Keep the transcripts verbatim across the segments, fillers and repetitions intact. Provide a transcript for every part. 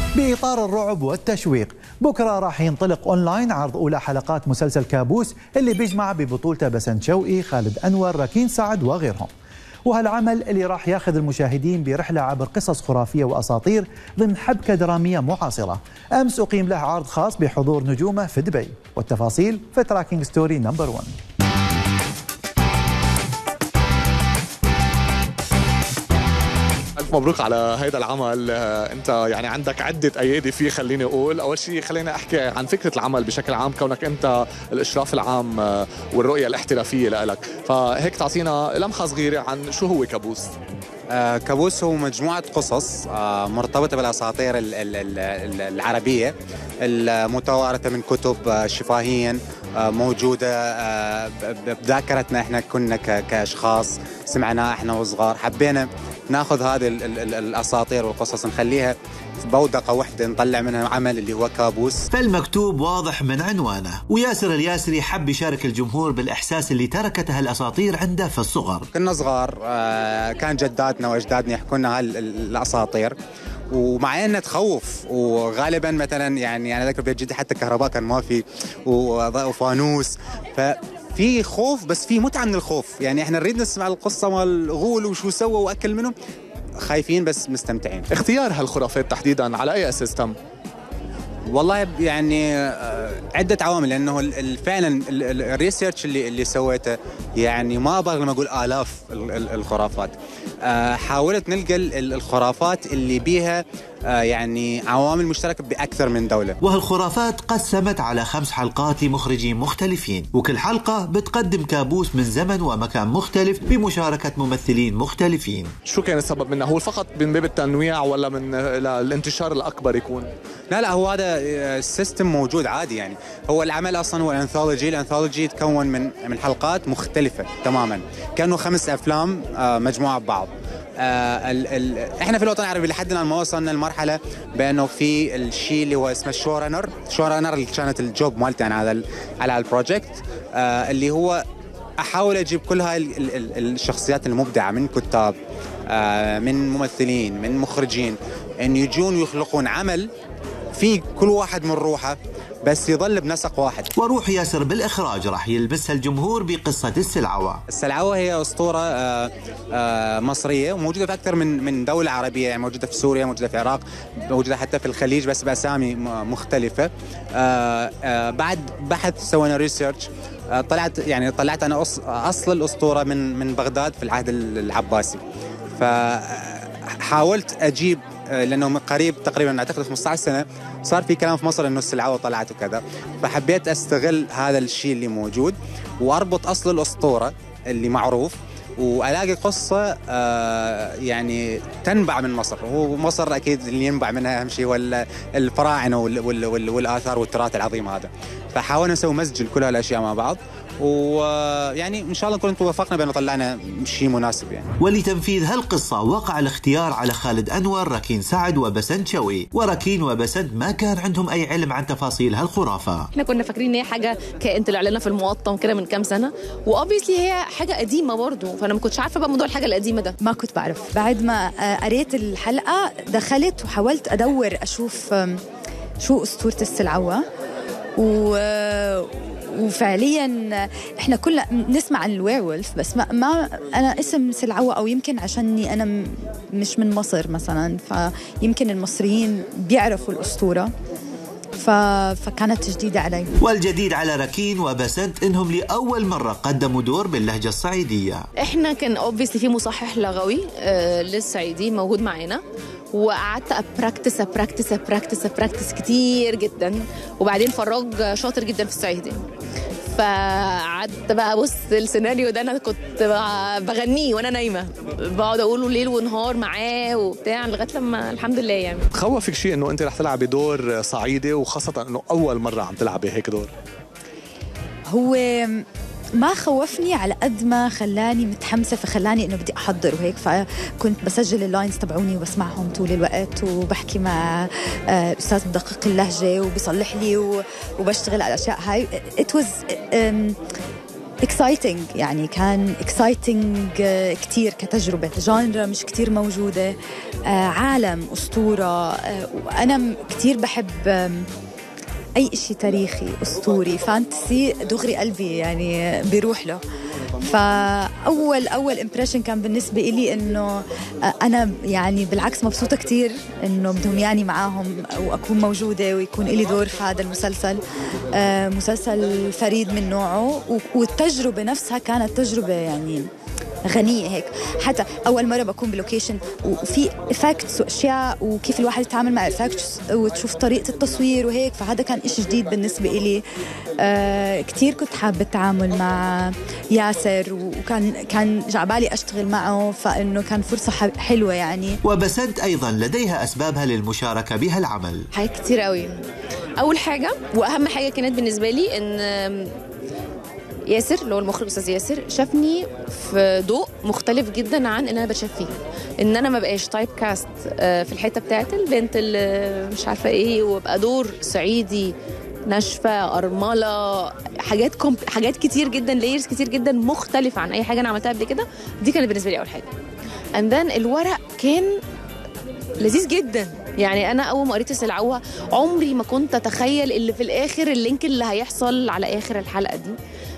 بإطار الرعب والتشويق، بكرة راح ينطلق أونلاين عرض أولى حلقات مسلسل كابوس اللي بيجمع ببطولته بسنت شوقي، خالد أنور، راكين سعد وغيرهم. وهالعمل اللي راح ياخذ المشاهدين برحلة عبر قصص خرافية وأساطير ضمن حبكة درامية معاصرة. أمس أقيم له عرض خاص بحضور نجومه في دبي، والتفاصيل في تراكينج ستوري نمبر واحد. ألف مبروك على هيدا العمل. أنت يعني عندك عدة أيادي فيه. خليني أقول أول شيء خلينا أحكي عن فكرة العمل بشكل عام، كونك أنت الإشراف العام والرؤية الاحترافية لك، فهيك تعطينا لمحة صغيرة عن شو هو كابوس. آه كابوس هو مجموعة قصص آه مرتبطة بالأساطير ال ال ال العربية المتوارثة من كتب آه شفاهيا آه موجودة آه بذاكرتنا. احنا كنا كأشخاص سمعناها احنا وصغار، حبينا ناخذ هذه ال ال الأساطير والقصص نخليها في بودقة واحدة، نطلع منها عمل اللي هو كابوس. فالمكتوب واضح من عنوانه، وياسر الياسري حب يشارك الجمهور بالإحساس اللي تركته الأساطير عنده في الصغر. كنا صغار آه كان جداتنا وأجدادنا يحكوا لنا هالأساطير، ومع انها تخوف، وغالبا مثلا يعني انا ذكر بيت جدي حتى كهرباء كان ما في وفانوس، ففي خوف بس في متعه من الخوف. يعني احنا نريد نسمع القصه مال الغول وشو سوى واكل منهم، خايفين بس مستمتعين. اختيار هالخرافات تحديدا على اي اساس تم؟ والله يعني عدة عوامل، لأنه فعلا الريسيرش اللي اللي سويته يعني ما أبغى لما أقول آلاف الخرافات، حاولت نلقى الخرافات اللي بيها يعني عوامل مشتركة بأكثر من دولة. وهالخرافات قسمت على خمس حلقات لمخرجين مختلفين، وكل حلقة بتقدم كابوس من زمن ومكان مختلف بمشاركة ممثلين مختلفين. شو كان السبب منه؟ هو فقط من باب التنويع ولا من الانتشار الأكبر يكون؟ لا لا، هو هذا السيستم موجود عادي. يعني هو العمل أصلا هو الأنثولوجي. الأنثولوجي يتكون من من حلقات مختلفة تماما، كانوا خمس أفلام مجموعة ببعض. آه ال ال احنا في الوطن العربي لحد الان ما وصلنا لمرحله بانه في الشيء اللي هو اسمه الشورنر. الشورنر اللي كانت الجوب مالتي انا على على البروجكت، آه اللي هو احاول اجيب كل هاي ال ال الشخصيات المبدعه من كتاب، آه من ممثلين، من مخرجين، ان يجون ويخلقون عمل في كل واحد من روحه بس يظل بنسق واحد. وروح ياسر بالإخراج راح يلبسها الجمهور بقصة السلعوة. السلعوة هي أسطورة آآ آآ مصرية وموجودة في أكثر من من دولة عربية، يعني موجودة في سوريا، موجودة في العراق، موجودة حتى في الخليج بس بأسامي مختلفة. آآ آآ بعد بحث سوينا ريسيرش، طلعت يعني طلعت أنا أصل الأسطورة من من بغداد في العهد العباسي. فحاولت أجيب، لأنه قريب تقريبا أعتقد خمسة عشر سنة صار في كلام في مصر إنه السلعوة طلعت وكذا، فحبيت أستغل هذا الشيء اللي موجود وأربط أصل الأسطورة اللي معروف، وألاقي قصة آه يعني تنبع من مصر. ومصر أكيد اللي ينبع منها أهم شيء هو الفراعنة والآثار والتراث العظيم هذا. فحاولنا نسوي مزج كل هالأشياء مع بعض، ويعني إن شاء الله نكون توفقنا بأنه طلعنا شيء مناسب يعني. ولتنفيذ هالقصة وقع الاختيار على خالد أنور، راكين سعد وبسنت شوقي. وراكين وبسنت ما كان عندهم أي علم عن تفاصيل هالخرافة. احنا كنا فاكرين ان هي حاجة كائن طلع لنا في المقطم كده من كام سنة، وأوبيسلي هي حاجة قديمة برضو، فأنا ما كنتش عارفة بقى موضوع الحاجة القديمة ده. ما كنت بعرف. بعد ما قريت الحلقة دخلت وحاولت أدور أشوف شو أسطورة السلعوة، و وفعليا احنا كلنا نسمع عن الويرولف، بس ما, ما انا اسم سلعوة، او يمكن عشاني انا مش من مصر مثلا، فيمكن المصريين بيعرفوا الأسطورة، ف... فكانت جديدة علي. والجديد على راكين وبسنت انهم لاول مرة قدموا دور باللهجة الصعيدية. احنا كان اوبسلي في مصحح لغوي آه للصعيدي موجود معانا، وقعدت ابراكتس ابراكتس ابراكتس ابراكتس كتير جدا، وبعدين فراج شاطر جدا في الصعيدي، فقعدت بقى ابص السيناريو ده، انا كنت بغنيه وانا نايمه، بقعد اقوله ليل ونهار معاه وبتاع لغايه لما الحمد لله. يعني تخوفك شيء انه انت رح تلعبي دور صعيدي، وخاصه انه اول مره عم تلعبي هيك دور؟ هو ما خوفني على قد ما خلاني متحمسة، فخلاني إنه بدي أحضر وهيك، فكنت بسجل اللاينز تبعوني وبسمعهم طول الوقت، وبحكي مع الأستاذ مدقق اللهجة وبيصلح لي، وبشتغل على الأشياء هاي. it was اكسايتنج، يعني كان اكسايتنج كتير كتجربة، جانرا مش كتير موجودة، عالم أسطورة. وأنا كتير بحب أي إشي تاريخي أسطوري فانتسي، دغري قلبي يعني بيروح له. فأول أول إمبريشن كان بالنسبة إلي إنه أنا يعني بالعكس مبسوطة كتير إنه بدهم يعني معاهم وأكون موجودة ويكون إلي دور في هذا المسلسل. مسلسل فريد من نوعه، والتجربة نفسها كانت تجربة يعني غنية هيك. حتى أول مرة بكون بلوكيشن وفي إفكتس وأشياء وكيف الواحد يتعامل مع إفكتس وتشوف طريقة التصوير وهيك، فهذا كان إشي جديد بالنسبة إلي. آه كتير كنت حابة التعامل مع ياسر، وكان كان جعبالي أشتغل معه، فإنه كان فرصة حلوة يعني. وبسنت أيضا لديها أسبابها للمشاركة بهالعمل. حاجات كتير قوي. أول حاجة وأهم حاجة كانت بالنسبة لي إن ياسر اللي هو المخرج أستاذ ياسر شافني في ضوء مختلف جدا عن ان انا بتشاف فيه، ان انا ما بقاش تايب كاست في الحته بتاعت البنت اللي مش عارفه ايه، وابقى دور صعيدي ناشفه ارمله، حاجات كومب... حاجات كتير جدا، لايرز كتير جدا مختلفه عن اي حاجه انا عملتها قبل كده. دي كانت بالنسبه لي اول حاجه. اند ذن الورق كان لذيذ جدا، يعني انا اول ما قريت السلعوه عمري ما كنت اتخيل اللي في الاخر اللينك اللي هيحصل على اخر الحلقه دي.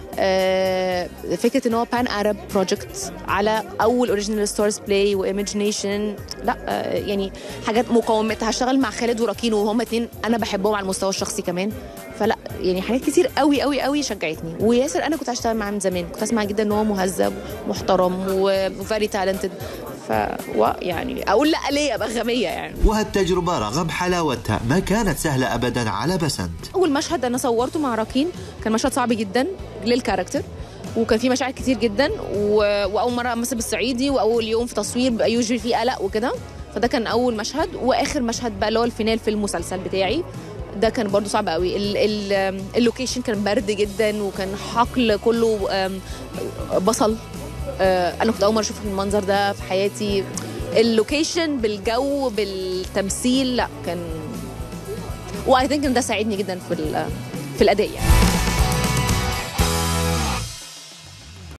آه فكره ان هو بان ارب بروجكت على اول اوريجينال ستورز بلاي وايماجينيشن، لا آه يعني حاجات مقومات. هشتغل مع خالد وراكين وهم اتنين انا بحبهم على المستوى الشخصي كمان، فلا يعني حاجات كتير قوي قوي قوي شجعتني. وياسر انا كنت هشتغل معاه من زمان، كنت اسمع جدا ان هو مهذب ومحترم وفيري تالنتد، ف يعني اقول لا ليه ابقى غبيه يعني. وهالتجربه رغم حلاوتها ما كانت سهله ابدا على بسنت. اول مشهد انا صورته مع راكين كان مشهد صعب جدا للكاركتر، وكان فيه مشاعر كتير جدا، و... واول مره امثل بالصعيدي، واول يوم في تصوير بقى يوجوالي فيه قلق وكده، فده كان اول مشهد. واخر مشهد بقى اللي هو الفينال في المسلسل بتاعي ده كان برضو صعب قوي. ال... ال... اللوكيشن كان برد جدا، وكان حقل كله بصل. انا كنت اول مره اشوف المنظر ده في حياتي. اللوكيشن بالجو بالتمثيل لا كان، واي ثينك ان ده ساعدني جدا في في الاداء يعني.